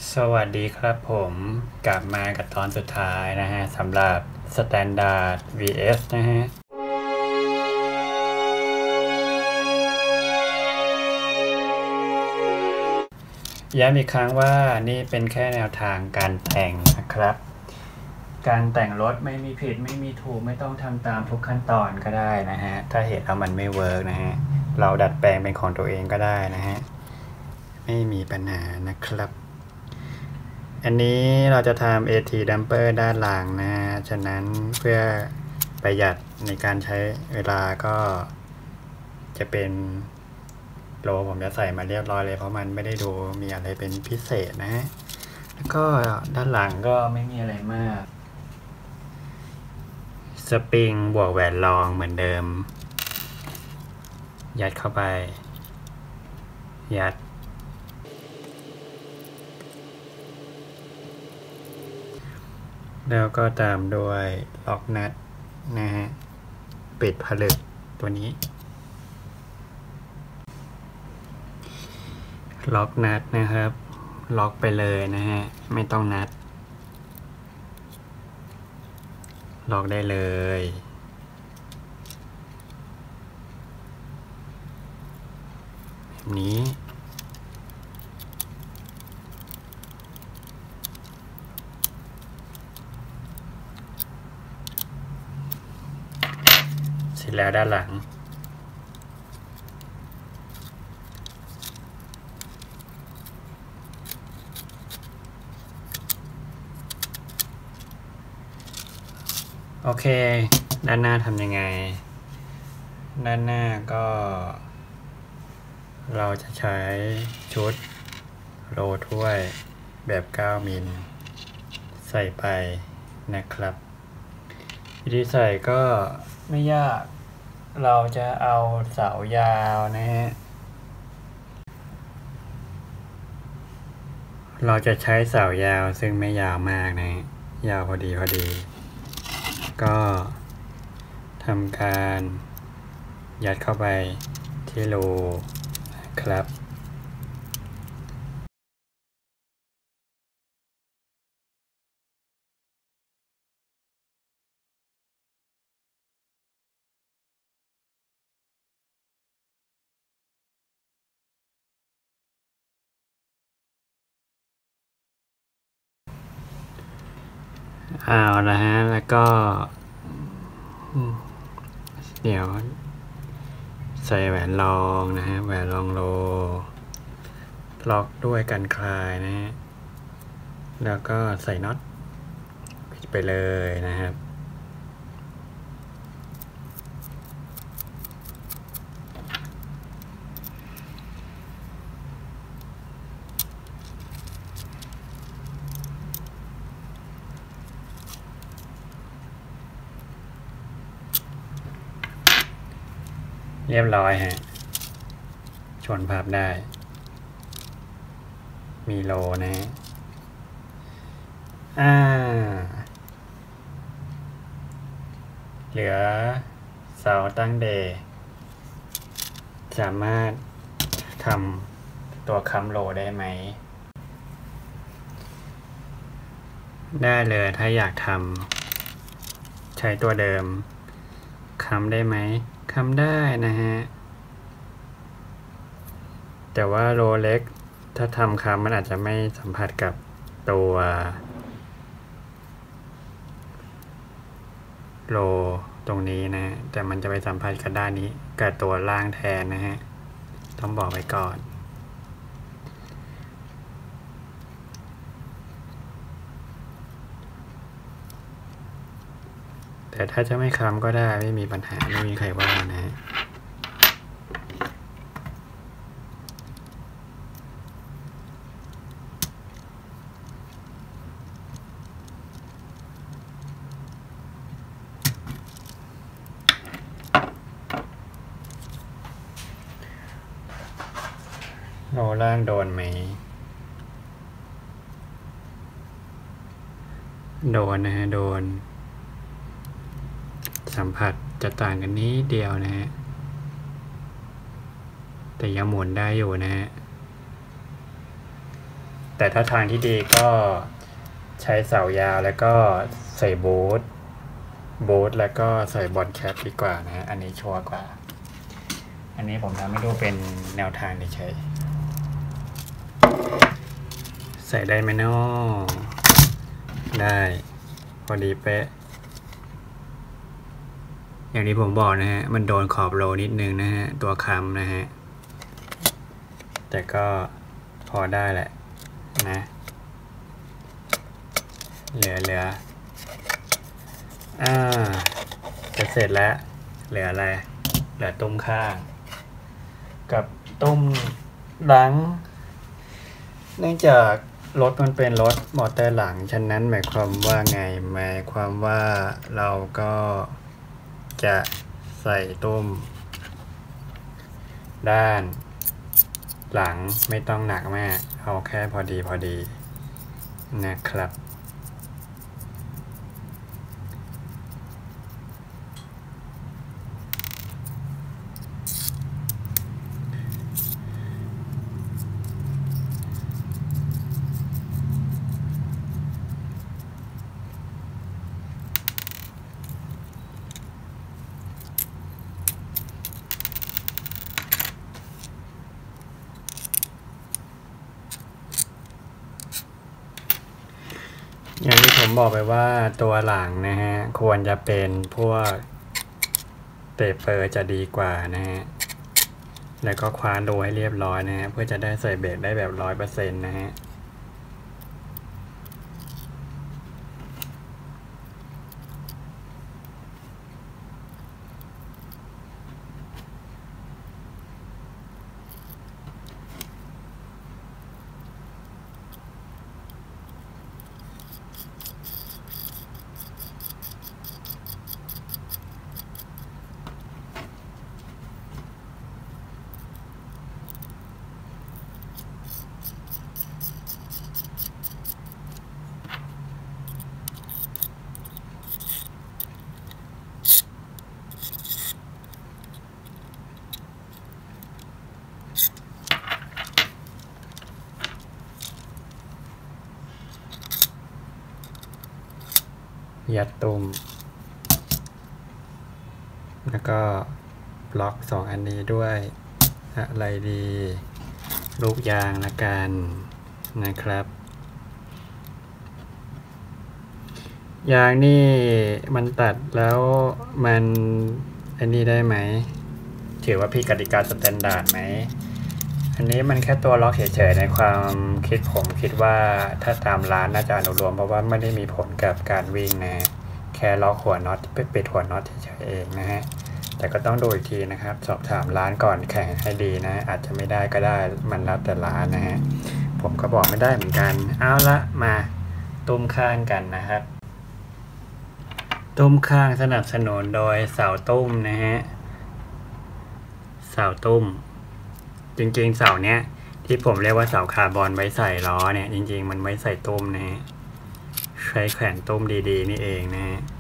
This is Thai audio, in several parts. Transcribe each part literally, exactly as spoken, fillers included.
สวัสดีครับผมกลับมากับตอนสุดท้ายนะฮะสำหรับ Standard วี เอส นะฮะย้ำอีกครั้งว่านี่เป็นแค่แนวทางการแต่งนะครับการแต่งรถไม่มีผิดไม่มีถูกไม่ต้องทำตามทุกขั้นตอนก็ได้นะฮะถ้าเห็นแล้วมันไม่เวิร์กนะฮะเราดัดแปลงเป็นของตัวเองก็ได้นะฮะไม่มีปัญหานะครับอันนี้เราจะทำ เอ ที Damper ด้านหลังนะฉะนั้นเพื่อประหยัดในการใช้เวลาก็จะเป็นโลผมจะใส่มาเรียบร้อยเลยเพราะมันไม่ได้ดูมีอะไรเป็นพิเศษนะแล้วก็ด้านหลังก็ไม่มีอะไรมากสปริงบวกแหวนรองเหมือนเดิมยัดเข้าไปยัดแล้วก็ตามด้วยล็อกนัทนะฮะปิดผลึกตัวนี้ล็อกนัทนะครับล็อกไปเลยนะฮะไม่ต้องนัดล็อกได้เลยแบบนี้เสร็จแล้วด้านหลังโอเคด้านหน้าทำยังไงด้านหน้าก็เราจะใช้ชุดโรถ้วยแบบเก้ามิลใส่ไปนะครับวิธีใส่ก็ไม่ยากเราจะเอาเสายาวนะฮะเราจะใช้เสายาวซึ่งไม่ยาวมากนะยาวพอดีพอดีก็ทำการยัดเข้าไปที่รูครับเอาละฮะแล้วก็เดี๋ยวใส่แหวนรองนะฮะแหวนรองโลล็อกด้วยกันคลายนะฮะแล้วก็ใส่น็อตไปเลยนะครับเรียบร้อยฮะชนภาพได้มีโลนะฮะอ่าเหลือเสาตั้งเดย์สามารถทำตัวค้ำโลได้ไหมได้เลยถ้าอยากทำใช้ตัวเดิมค้ำได้ไหมค้ำได้นะฮะแต่ว่าโลเล็กถ้าทำค้ำมันอาจจะไม่สัมผัสกับตัวโลตรงนี้นะแต่มันจะไปสัมผัสกับด้านนี้กับตัวล่างแทนนะฮะต้องบอกไว้ก่อนแต่ถ้าจะไม่ค้ำก็ได้ไม่มีปัญหาไม่มีใครว่านะโลล่างโดนไหมโดนนะฮะโดนสัมผัสจะต่างกันนี้เดียวนะฮะแต่ยังหมุนได้อยู่นะฮะแต่ถ้าทางที่ดีก็ใช้เสายาวแล้วก็ใส่บูทบูทแล้วก็ใส่บอลแคปดีกว่านะฮะอันนี้ชัวร์กว่าอันนี้ผมทำให้ดูเป็นแนวทางเฉยใส่ได้ไหมเนาะได้พอดีเป๊ะอย่างที่ผมบอกนะฮะมันโดนขอบโลนิดนึงนะฮะตัวคำนะฮะแต่ก็พอได้แหละนะเหลือเหลืออ่าจะเสร็จแล้วเหลืออะไรเหลือตุ้มข้างกับตุ้มหลังเนื่องจากรถมันเป็นรถมอเตอร์หลังฉะนั้นหมายความว่าไงหมายความว่าเราก็จะใส่ตุ้มด้านหลังไม่ต้องหนักมากเอาแค่พอดีพอดีนะครับอย่างที่ผมบอกไปว่าตัวหลังนะฮะควรจะเป็นพวกเปเปอร์จะดีกว่านะฮะแล้วก็คว้านดูให้เรียบร้อยนะฮะเพื่อจะได้ใส่เบรกได้แบบร้อยเปอร์เซ็นต์นะฮะยัดตุ้มแล้วก็บล็อกสองอันนี้ด้วยอะไรดีลูกยางละกันนะครับยางนี่มันตัดแล้วมันอันนี้ได้ไหมถือว่าผิดกติกาสแตนดาร์ดไหมอันนี้มันแค่ตัวล็อกเฉยๆในความคิดผมคิดว่าถ้าตามร้านน่าจะอนุโลมเพราะว่าไม่ได้มีผลกับการวิ่งนะแค่ล็อกหัวน็อตปิดหัวน็อตเฉยๆเองนะฮะแต่ก็ต้องดูอีกทีนะครับสอบถามร้านก่อนแข่งให้ดีนะอาจจะไม่ได้ก็ได้มันแล้วแต่ร้านนะฮะผมก็บอกไม่ได้เหมือนกันเอาละมาตุ้มข้างกันนะครับตุ้มข้างสนับสนุนโดยเสาตุ้มนะฮะเสาตุ้มจริงๆเสาเนี้ยที่ผมเรียกว่าเสาคาร์บอนไว้ใส่ล้อเนี่ยจริงๆมันไว้ใส่ตุ้มนะฮะใช้แขวนตุ้มดีๆนี่เองนะฮะ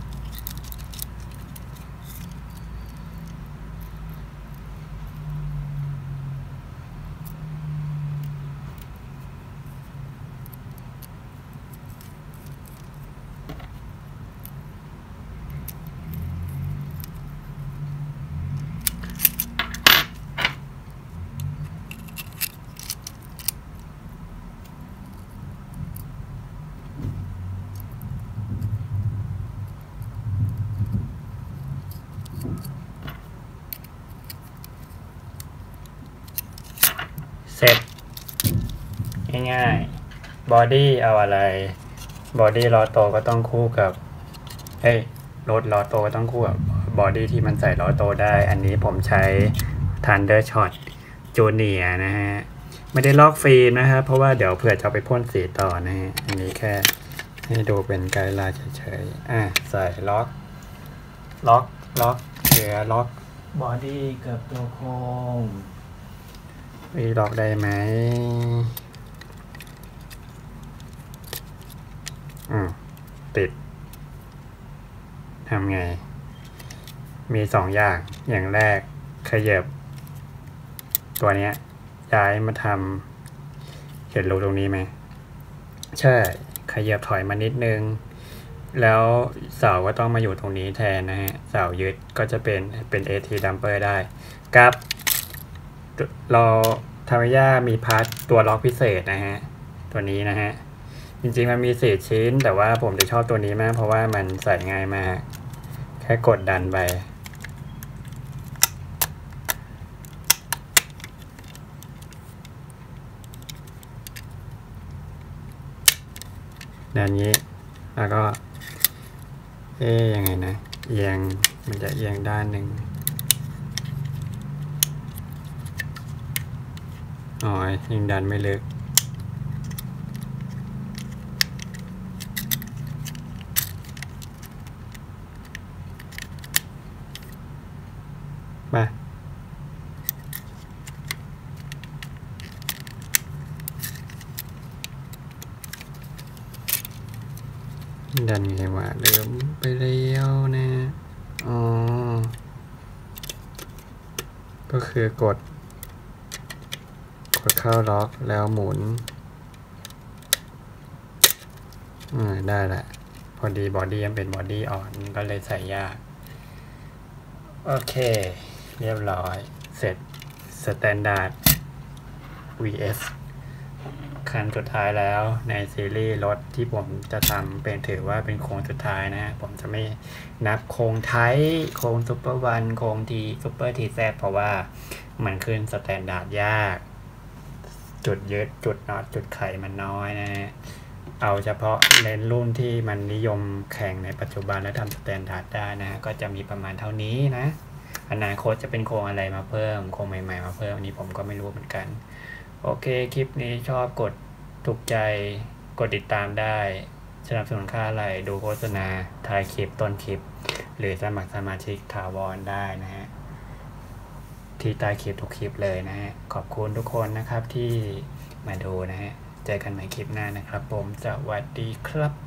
เสร็จง่ายๆบอดี้เอาอะไรบอดี้ล้อโตก็ต้องคู่กับเฮ้ยรถล้อโตก็ต้องคู่กับบอดี้ที่มันใส่ล้อโตได้อันนี้ผมใช้ Thunder Shot Junior นะฮะไม่ได้ลอกฟิล์มนะครับเพราะว่าเดี๋ยวเผื่อจะไปพ่นสีต่อนะฮะอันนี้แค่ให้ดูเป็นไกด์ไลน์เฉยๆอ่ะใส่ล็อกล็อกล็อกเหลือล็อกบอดี้กับตัวโครงวีล็อกได้ไหมอืมติดทำไงมีสองอย่างอย่างแรกขยับตัวเนี้ยย้ายมาทำขห็นรูตรงนี้ไหมใช่ขยับถอยมานิดนึงแล้วเสาก็ต้องมาอยู่ตรงนี้แทนนะฮะเสายึดก็จะเป็นเป็น เอ ที Dumper ได้กับเราทามิยามีพาร์ทตัวล็อกพิเศษนะฮะตัวนี้นะฮะจริงๆมันมีสี่ชิ้นแต่ว่าผมจะชอบตัวนี้มากเพราะว่ามันใส่ง่ายมากแค่กดดันไปด้านนี้แล้วก็เอ๊ยยังไงนะเอียงมันจะเอียงด้านหนึ่งอ๋อยังดันไม่ลึกมาดันไงวะเริ่มไปเร็วนะอ๋อก็คือกดกดเข้าล็อกแล้วหมุนอืมได้แหละพอดีบอดี้ยังเป็นบอดี้อ่อนก็เลยใส่ยากโอเคเรียบร้อยเสร็จ Standard วี เอส คันสุดท้ายแล้วในซีรีส์รถที่ผมจะทำเป็นถือว่าเป็นโค้งสุดท้ายนะผมจะไม่นับโค้งไทยโค้งซุปเปอร์วันโค้งทีซุปเปอร์ทีแซเพราะว่ามันขึ้นสแตนดาร์ดยากจุดยึดจุดน็อตจุดไขมันน้อยนะฮะเอาเฉพาะเลนรุ่นที่มันนิยมแข่งในปัจจุบันและทำสแตนดาร์ดได้นะก็จะมีประมาณเท่านี้นะอนาคตจะเป็นโค้งอะไรมาเพิ่มโค้งใหม่ๆมาเพิ่มอันนี้ผมก็ไม่รู้เหมือนกันโอเคคลิปนี้ชอบกดถูกใจกดติดตามได้สนับสนุนค่าอะไรดูโฆษณาท้ายคลิปต้นคลิปหรือสมัครสมาชิกถาวรได้นะฮะที่ใต้คลิปทุกคลิปเลยนะฮะขอบคุณทุกคนนะครับที่มาดูนะฮะเจอกันใหม่คลิปหน้านะครับผมสวัสดีครับ